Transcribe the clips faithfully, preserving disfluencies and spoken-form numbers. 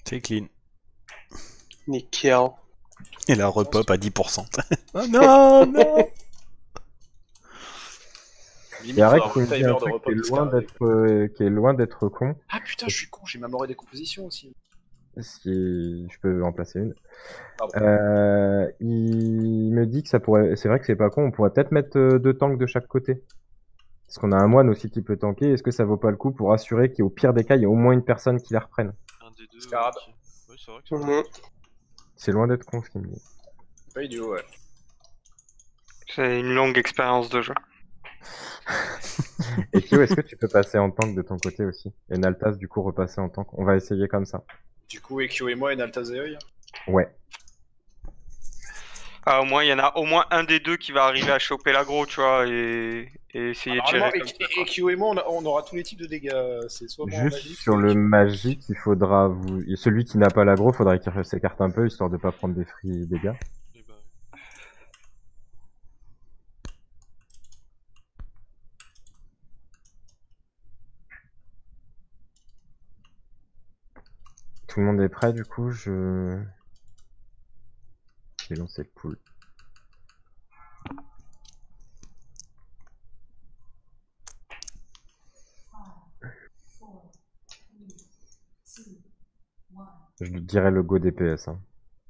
C'est clean. Nickel. Et la repop à dix pour cent. Oh non, non. Limite, Il y a faudra Rec qui un me dit timer un de truc qui est repop, loin parce que- d'être euh, qui est loin d'être con. Ah putain, je suis con, j'ai ma mort et décomposition aussi. Si je peux en placer une. Pardon. Euh, il me dit que ça pourrait. C'est vrai que c'est pas con. On pourrait peut-être mettre euh, deux tanks de chaque côté. Parce qu'on a un moine aussi qui peut tanker. Est-ce que ça vaut pas le coup pour assurer qu'au pire des cas, il y a au moins une personne qui la reprenne? Un des deux. Scarab. Ouais, qui- ouais, c'est vrai que c'est Mhm. C'est loin d'être con ce qu'il me dit. Pas idiot, ouais. C'est une longue expérience de jeu. Et Kyo, est-ce que tu peux passer en tank de ton côté aussi? Et Naltas, du coup, repasser en tank. On va essayer comme ça. Du coup, Ekyo et moi et Naltazeoy. Ouais. Ah, au moins, il y en a au moins un des deux qui va arriver à choper l'aggro, tu vois, et, et essayer de gérer Normalement, comme ça, quoi. Ekyo et moi, on, a- on aura tous les types de dégâts. C'est soit moi en Juste magique, sur soit le Ekyo. magique, il faudra vous. et Celui qui n'a pas l'aggro, faudrait qu'il s'écarte un peu histoire de pas prendre des free dégâts. Eh bah, ouais. Tout le monde est prêt, du coup, je. J'ai lancé le pool. Je lui dirai le go D P S. Hein.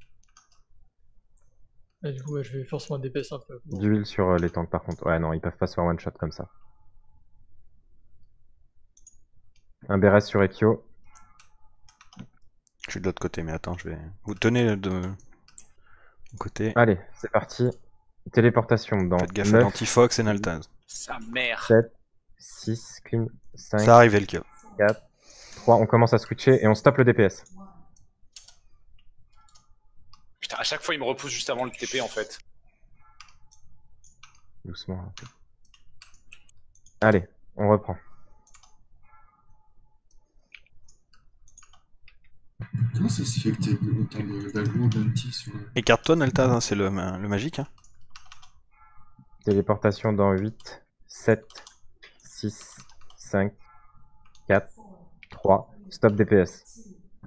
Et du coup, ouais, je vais forcément D P S un peu. Bon. D'huile sur euh, les tanks par contre. Ouais, non, ils peuvent pas se faire one shot comme ça. Un B R S sur Ekyo. Je suis de l'autre côté, mais attends, je vais. Vous tenez de mon côté. Allez, c'est parti. Téléportation dans Faites gaffe à neuf, l'antifox et Naltaz. Sa mère. sept, six, clean, cinq, Ça arrive, Elkyo. quatre, trois. On commence à switcher et on stoppe le D P S. Putain, à chaque fois, il me repousse juste avant le T P en fait. Doucement. un peu. Allez, on reprend. Comment ça se fait que t'aies autant de- d'aggro d'anti sur... Écarte-toi, Naltaz, hein, c'est le, ma- le magique. Hein. Téléportation dans huit, sept, six, cinq, quatre, trois. Stop D P S.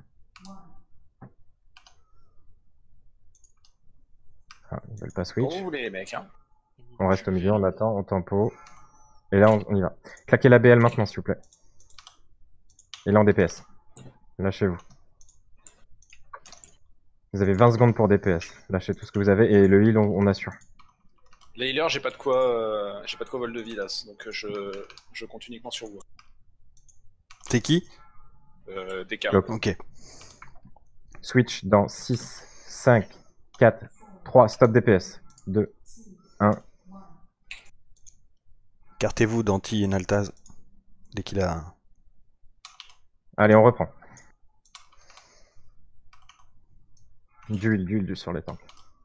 Ah, ils veulent pas switch. Comment vous voulez, les mecs, hein. On reste au milieu, on attend, on tempo. Et là, on, on y va. Claquez la B L maintenant, s'il vous plaît. Et là, en D P S. Lâchez-vous. Vous avez vingt secondes pour D P S. Lâchez tout ce que vous avez. Et le heal, on, on assure. Les healers, j'ai pas de quoi, euh, j'ai pas de quoi vol de vie là, donc euh, je, je compte uniquement sur vous. C'est qui? Euh, D K. Donc, Ok. switch dans six, cinq, quatre, trois. Stop D P S. deux, un. Écartez-vous d'Anti et Naltaz. Dès qu'il a. Allez, on reprend. D'huile, d'huile, d'huile sur les tanks.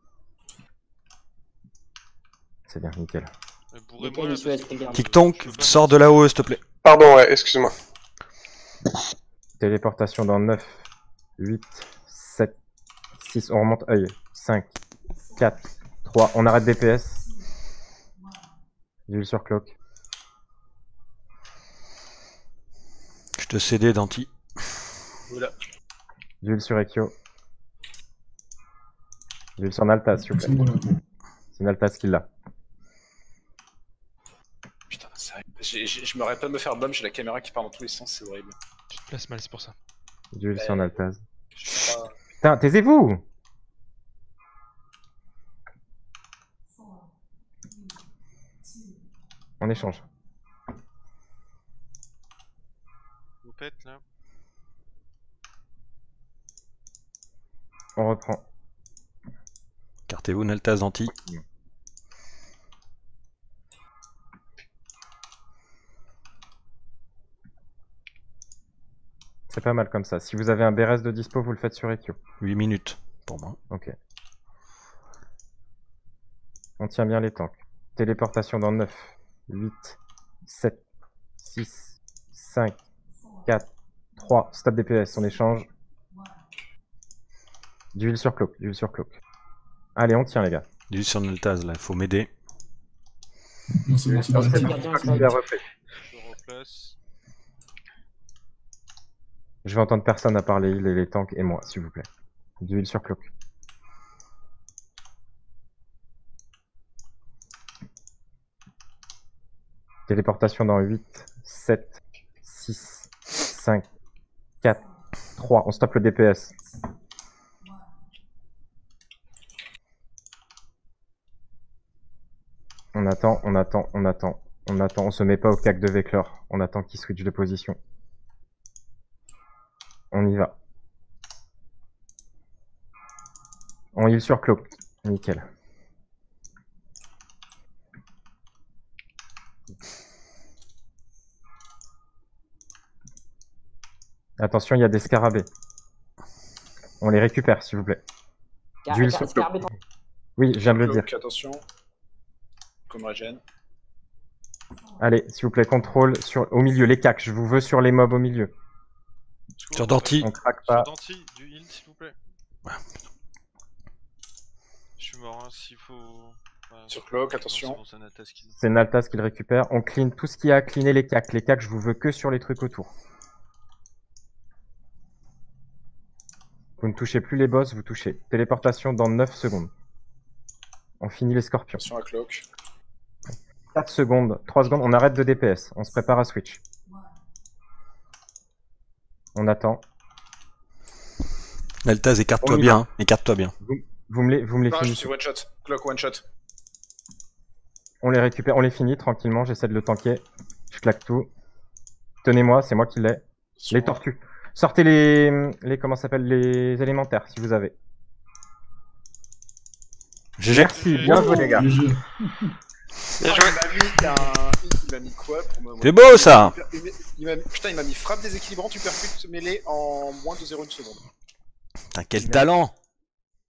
C'est bien, nickel. Mais bourrez-moi là, parce que- Tic-tonk, sors de là-haut, s'il te plaît. Pardon, ouais, excuse-moi. Téléportation dans neuf, huit, sept, six. On remonte œil. cinq, quatre, trois. On arrête D P S. D'huile sur cloak. Je te cédais d'Anti. Voilà. D'huile sur Ekyo. D'huile sur Naltaz, s'il vous C'est plaît. bon, là, bon. C'est Naltaz qui l'a. Putain, sérieux. J'ai- j'ai- Je m'arrête pas de me faire bomb, j'ai la caméra qui part dans tous les sens, c'est horrible. Tu te places mal, c'est pour ça. D'huile sur Naltaz. Je sais pas. Putain, taisez-vous! On échange. Vous pète là. On reprend. Écartez-vous, Naltaz, Anti. C'est pas mal comme ça. Si vous avez un B R S de dispo, vous le faites sur Ekyo. huit minutes pour moi. Ok. On tient bien les tanks. Téléportation dans neuf, huit, sept, six, cinq, quatre, trois. Stop D P S, on échange. D'huile sur cloak, d'huile sur cloak. Allez, on tient les gars. Dis sur Naltaz, là, il faut m'aider. Non, c'est bon, c'est Ah, bon. c'est bon, c'est bien refait. Je replace. Je vais entendre personne à part les heals et les tanks et moi, s'il vous plaît. Du heal sur cloak. Téléportation dans huit, sept, six, cinq, quatre, trois. On stoppe le D P S. On attend, on attend, on attend, on attend. On se met pas au cac de Veclor. On attend qu'il switch de position. On y va. On heal sur cloak. Nickel. Attention, il y a des scarabées. On les récupère, s'il vous plaît. Car- D'huile car- sur scarabée cloak. Oui, je viens de le dire. Donc, attention. Comme régène. Allez, s'il vous plaît, contrôle sur au milieu, les cacs. Je vous veux sur les mobs au milieu. Sur Danti. On craque Sur pas. Danti, du heal s'il vous plaît. Je suis mort, hein, s'il faut. Ouais, Sur cloak, non, attention. c'est bon, c'est Natas qui- C'est Naltas qui le récupère. On clean tout ce qu'il y a à cleaner les cacs. Les cacs, je vous veux que sur les trucs autour. Vous ne touchez plus les boss, vous touchez. Téléportation dans neuf secondes. On finit les scorpions. Attention à cloak. quatre secondes, trois secondes, on arrête de D P S. On se prépare à switch. On attend. Naltaz, écarte-toi On y bien, va. hein. Écarte-toi bien. Vous me les, vous me les Non, je finissez. suis one shot. Cloak one shot. On les récupère, on les finit tranquillement. J'essaie de le tanker. Je claque tout. Tenez-moi, c'est moi qui l'ai. Sur Les moi. tortues. Sortez les, les comment ça s'appelle, les élémentaires si vous avez. G G. Merci, bien joué les gars. G G. Bien Ah, joué. il m'a mis un... Il m'a mis quoi pour me... C'est beau ça. Il m'a- il m'a mis- Putain, il m'a mis frappe déséquilibrante, tu percutes mêlée en moins de zéro virgule un seconde. Putain, quel talent.